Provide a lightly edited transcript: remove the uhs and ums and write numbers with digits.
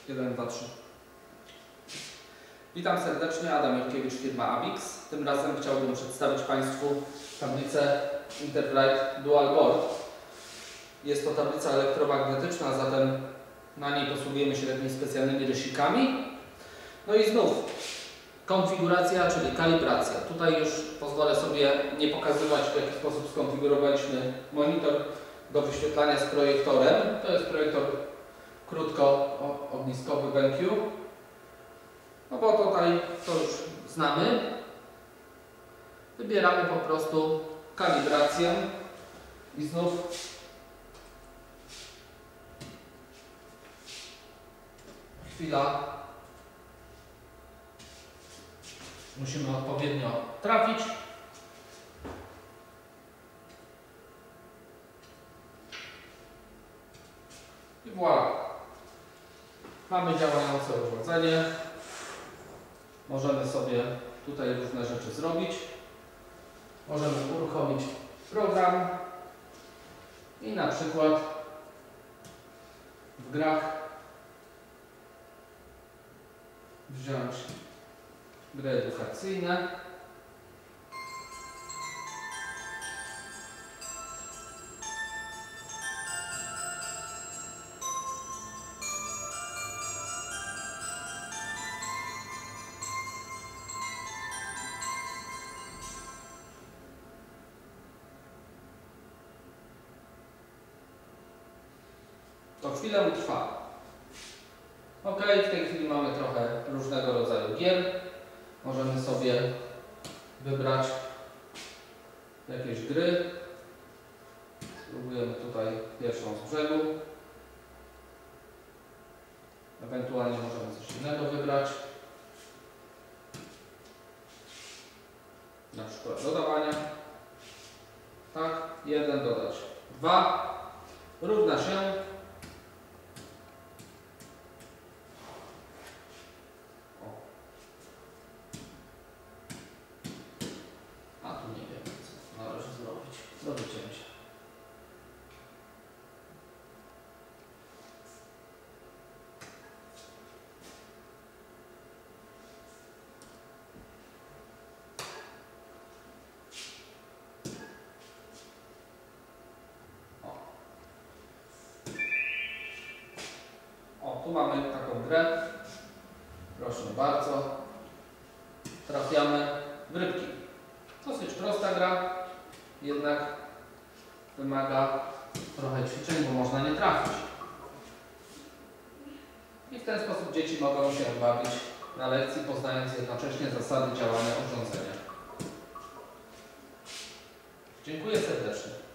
1, 2, 3. Witam serdecznie, Adam Jurkiewicz, firma Abix. Tym razem chciałbym przedstawić Państwu tablicę Interflight Dual Board. Jest to tablica elektromagnetyczna, a zatem na niej posługujemy się takimi specjalnymi rysikami. No i znów konfiguracja, czyli kalibracja. Tutaj już pozwolę sobie nie pokazywać, w jaki sposób skonfigurowaliśmy monitor do wyświetlania z projektorem. To jest projektor krótko-ogniskowy BenQ. No bo tutaj to już znamy. Wybieramy po prostu kalibrację i znów chwila. Musimy odpowiednio trafić. I voilà. Mamy działające urządzenie. Możemy sobie tutaj różne rzeczy zrobić. Możemy uruchomić program i na przykład w grach wziąć gry edukacyjne. To chwilę trwa. Ok, w tej chwili mamy trochę różnego rodzaju gier. Możemy sobie wybrać jakieś gry. Spróbujemy tutaj pierwszą z brzegu. Ewentualnie możemy coś innego wybrać. Na przykład dodawania. Tak, 1 dodać 2 równa się . Do wycięcia. O, tu mamy taką grę. Proszę bardzo. Trafiamy w rybki. Dosyć prosta gra. Jednak wymaga trochę ćwiczeń, bo można nie trafić. I w ten sposób dzieci mogą się bawić na lekcji, poznając jednocześnie zasady działania urządzenia. Dziękuję serdecznie.